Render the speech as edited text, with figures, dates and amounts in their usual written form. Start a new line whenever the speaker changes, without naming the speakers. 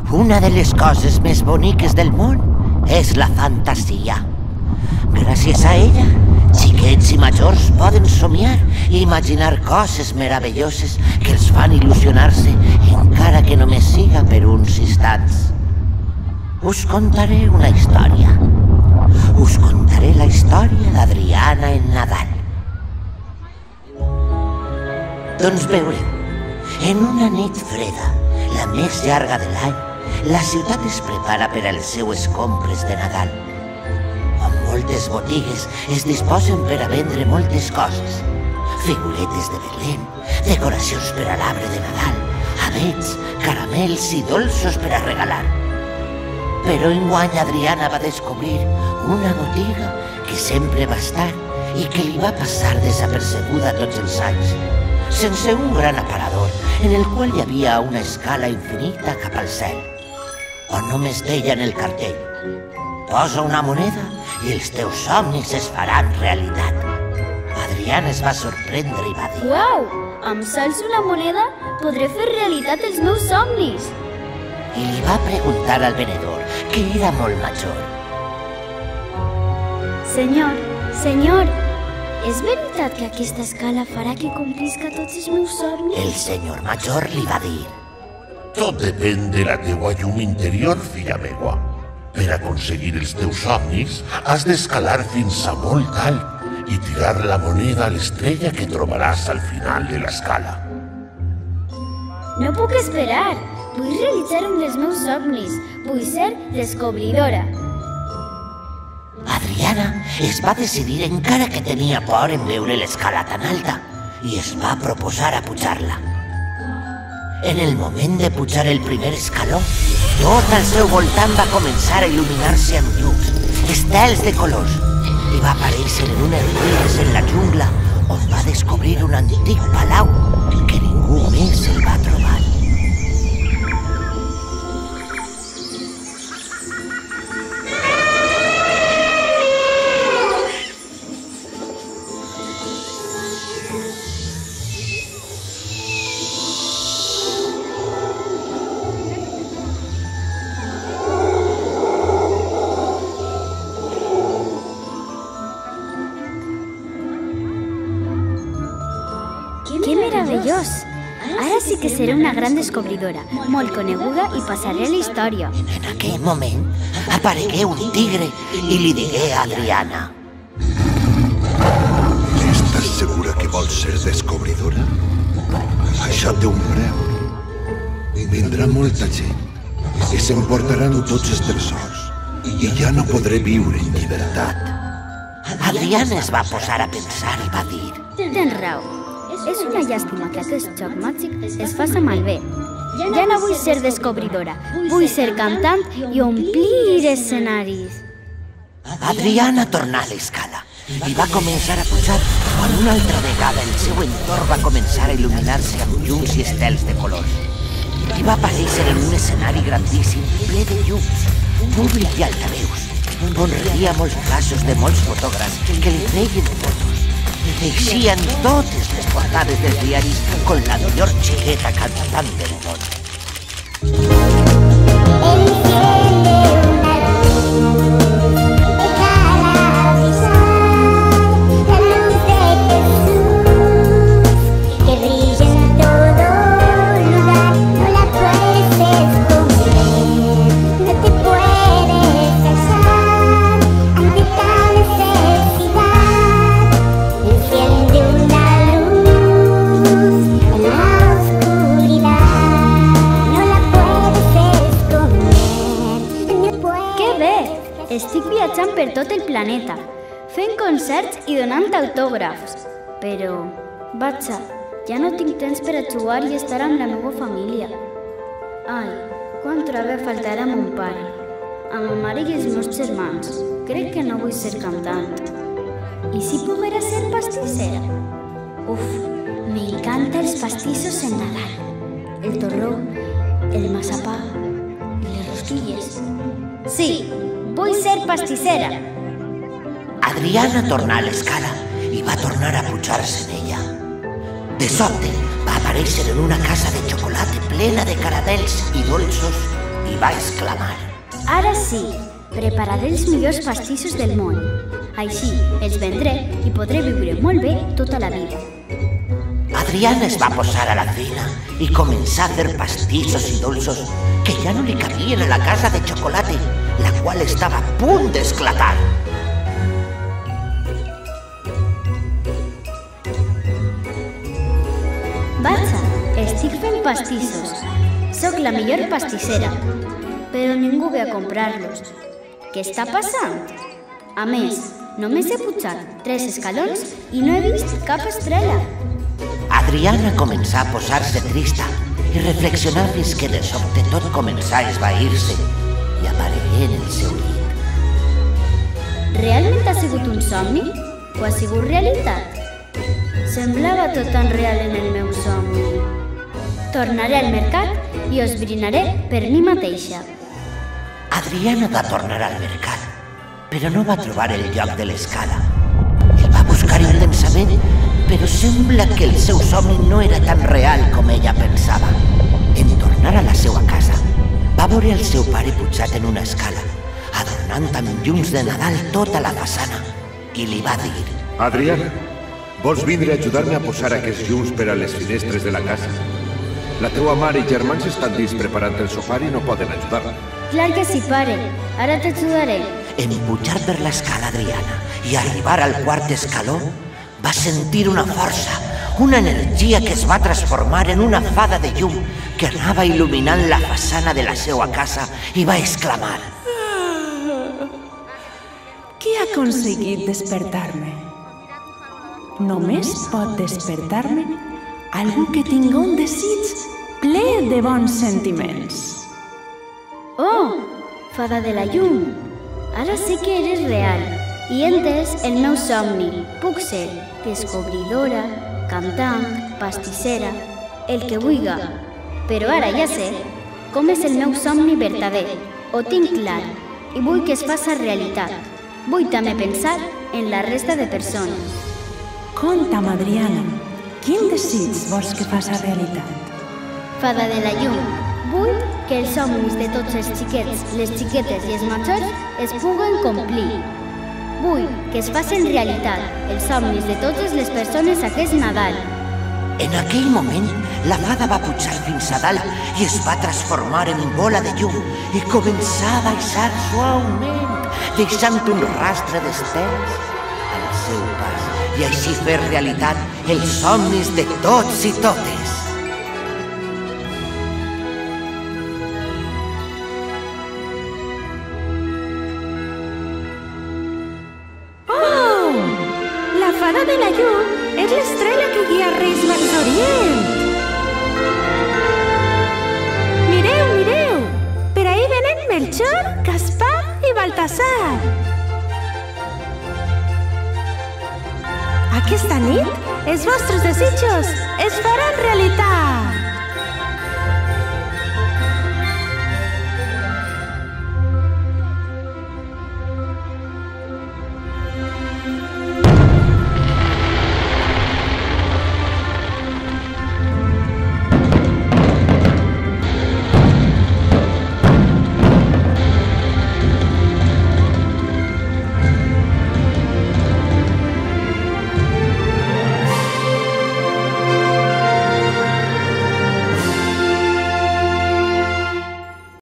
Una de les coses més boniques del món és la fantasia. Gràcies a ella, xiquets i majors poden somiar i imaginar coses meravelloses que els fan il·lusionar-se, encara que només siga per uns instants. Us contaré una història. Us contaré la història d'Adriana en Nadal. Doncs veureu, en una nit freda, la més llarga de l'any, la ciutat es prepara per a les seues compres de Nadal. On moltes botigues es disposen per a vendre moltes coses. Figuretes de Belén, decoracions per a l'arbre de Nadal, avets, caramels i dolços per a regalar. Però enguany Adriana va descobrir una botiga que sempre va estar i que li va passar desapercebuda tots els anys, sense un gran aparador en el qual hi havia una escala infinita cap al cel, on només deia en el cartell: posa una moneda i els teus somnis es faran realitat. Adriana es va sorprendre i va dir:
Uau! Amb sols una moneda podré fer realitat els meus somnis!
I li va preguntar al venedor, que era molt major:
Senyor, és veritat que aquesta escala farà que complisca tots els meus somnis?
El senyor major li va dir:
tot depèn de la teua llum interior, filla meua. Per aconseguir els teus somnis, has d'escalar fins a molt alt i tirar la moneda a l'estrella que trobaràs al final de l'escala.
No puc esperar! Vull realitzar un dels meus somnis. Vull ser descobridora.
Adriana es va decidir, encara que tenia por en veure l'escala tan alta, i es va proposar a pujar-la. En el moment de pujar el primer escaló, tot al seu voltant va començar a il·luminar-se amb llums, estels de colors, i va aparèixer en unes ruïnes en la jungla, on va descobrir un antic palau que ningú més el va trobar.
Que meravellós! Ara sí que seré una gran descobridora, molt coneguda i passaré a la història.
En aquell moment aparegué un tigre i li digué a Adriana:
Estàs segura que vols ser descobridora? Això té un preu. Vindrà molta gent i s'emportaran tots els tresors i ja no podré viure en llibertat.
Adriana es va posar a pensar i va dir:
Tens raó. És una llàstima que aquest joc màgic es faça malbé. Ja no vull ser descobridora. Vull ser cantant i omplir escenaris.
Adriana tornà a l'escala i va començar a pujar, quan una altra vegada el seu entorn va començar a il·luminar-se amb llums i estels de colors. I va aparèixer en un escenari grandíssim, ple de llums, públic i altaveus, on rebia molts casos de molts fotògrafs que li feien fotos. Eixien totes les portades dels diaris con la millor xiqueta cantant del món.
Estic viatjant per tot el planeta, fent concerts i donant autògrafs. Però, vaja, ja no tinc temps per a jugar i estar amb la meva família. Ai, quant trobe faltarà a mon pare, a ma mare i els meus germans. Crec que no vull ser cantant. I si poguera ser pastissera? Uf, m'encanten els pastissos en Nadal. El torró, el massapà i les rosquilles. Sí! Vull ser pastissera!
Adriana tornà a l'escala i va tornar a pujar-se en ella. De sobte, va aparèixer en una casa de xocolata plena de caramels i dolços i va exclamar:
Ara sí, prepararé els millors pastissos del món. Així els vendré i podré viure molt bé tota la vida.
Adriana es va posar a la feina i començà a fer pastissos i dolços que ja no li cabien a la casa de xocolate, la qual estava a punt d'esclatar.
Vatsa, estic fent pastissos. Soc la millor pastissera, però ningú ve a comprar-los. Què està passant? A més, només he pujat 3 escalons i no he vist cap estrella.
Adriana començà a posar-se trista i reflexionar fins que de sobte tot començà a esvair-se i aparegué en el seu llit.
Realment ha sigut un somni? O ha sigut realitat? Semblava tot tan real en el meu somni. Tornaré al mercat i ho esbrinaré per mi mateixa.
Adriana va tornar al mercat, però no va trobar el lloc de l'escala. El va buscar intensament, però sembla que el seu somni no era tan real com ella pensava. En tornar a la seva casa, va veure el seu pare pujat en una escala, adornant amb llums de Nadal tota la façana, i li va dir:
Adriana, vols vindre a ajudar-me a posar aquests llums per a les finestres de la casa? La teua mare i germans estan dins preparant el sopar i no poden ajudar.
Clar que sí, pare. Ara t'ajudaré.
En pujar per l'escala Adriana i arribar al quart escaló, va sentir una força, una energia que es va transformar en una fada de llum que anava il·luminant la façana de la seva casa i va exclamar:
Qui ha aconseguit despertar-me? Només pot despertar-me algú que tinga un desig ple de bons sentiments.
Oh, fada de la llum! Ara sé que eres real i he entès el meu somni. Puc ser descobridora, cantant, pastissera, el que vulga. Però ara ja sé com és el meu somni verdader. Ho tinc clar i vull que es faça realitat. Vull també pensar en la resta de persones.
Conta'm, Adriana, quin desig vols que faça realitat?
Fada de la llum, vull que els somnis de tots els xiquets, les xiquetes i els majors es puguen complir. Vull que es facin realitat els somnis de totes les persones aquest Nadal.
En aquell moment, la fada va pujar fins a dalt i es va transformar en bola de llum i començà a baixar suaument, deixant un rastre d'estels al seu pas i així fer realitat els somnis de tots i totes.
La fada de la llum és l'estrella que guia Reis Mags d'Orient. Mireu, mireu! Per ahí venen Melchor, Gaspar i Baltasar. Aquesta nit, els vostres desitjos es faran realitat.